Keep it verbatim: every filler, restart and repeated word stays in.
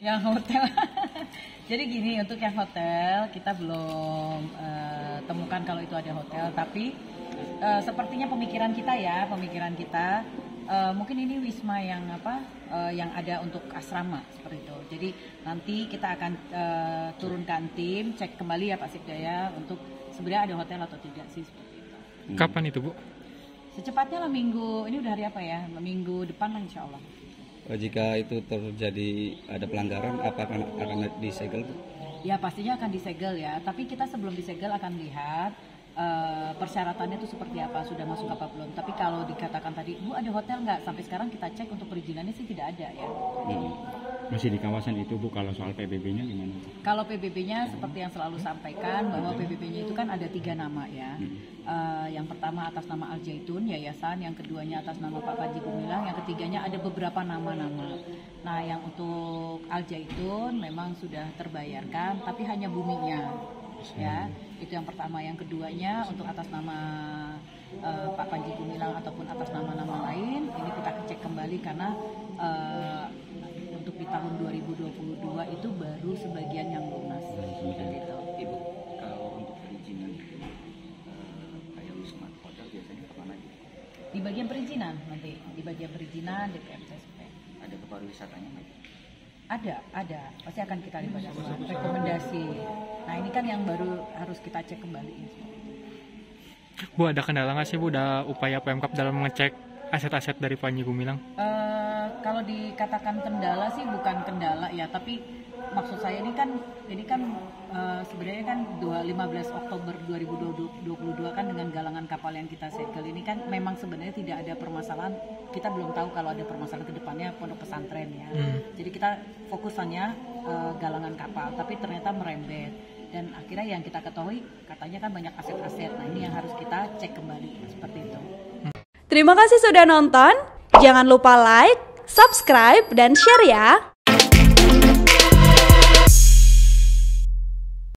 Yang hotel. Jadi gini, untuk yang hotel kita belum uh, temukan kalau itu ada hotel, tapi uh, sepertinya pemikiran kita ya, pemikiran kita uh, mungkin ini wisma yang apa, uh, yang ada untuk asrama seperti itu. Jadi nanti kita akan uh, turunkan tim, cek kembali ya Pak Sikjaya untuk sebenarnya ada hotel atau tidak sih seperti itu. Kapan itu Bu? Secepatnya lah minggu, ini udah hari apa ya? Minggu depan lah insya Allah. Jika itu terjadi ada pelanggaran, apakah akan disegel? Ya pastinya akan disegel ya, tapi kita sebelum disegel akan lihat uh, persyaratannya itu seperti apa, sudah masuk apa belum. Tapi kalau dikatakan tadi, Bu ada hotel nggak? Sampai sekarang kita cek untuk perizinannya sih tidak ada ya. Hmm. Masih di kawasan itu Bu, kalau soal P B B-nya gimana? Kalau P B B-nya seperti yang selalu sampaikan, bahwa P B B-nya itu kan ada tiga nama ya. Uh, yang pertama atas nama Al Zaitun Yayasan, yang keduanya atas nama Pak Panji Gumilang, yang ketiganya ada beberapa nama-nama. Nah yang untuk Al Zaitun memang sudah terbayarkan, tapi hanya buminya ya, itu yang pertama. Yang keduanya untuk atas nama uh, Pak Panji Gumilang ataupun atas nama-nama lain, ini kita cek kembali karena uh, untuk di tahun dua ribu dua puluh dua itu baru sebagian yang lunas. Gitu. Ibu, kalau untuk perizinan itu uh, kayak wisma hotel biasanya kemana aja? Di bagian perizinan nanti, di bagian perizinan D P M S S P. Ada ke pariwisatanya nggak? Ada, ada. Pasti akan kita libatkan rekomendasi. Nah ini kan yang baru harus kita cek kembali. Bu ada kendala nggak sih Bu, ada upaya Pemkab dalam mengecek aset-aset dari Panji Gumilang? Uh, kalau dikatakan kendala sih bukan kendala ya, tapi maksud saya ini kan ini kan uh, sebenarnya kan lima belas Oktober dua ribu dua puluh dua kan dengan galangan kapal yang kita segel ini kan memang sebenarnya tidak ada permasalahan. Kita belum tahu kalau ada permasalahan ke depannya pondok pesantren ya. Hmm. Jadi kita fokusannya uh, galangan kapal, tapi ternyata merembet. Dan akhirnya yang kita ketahui katanya kan banyak aset-aset. Nah ini yang harus kita cek kembali seperti itu. Terima kasih sudah nonton. Jangan lupa like, subscribe, dan share ya.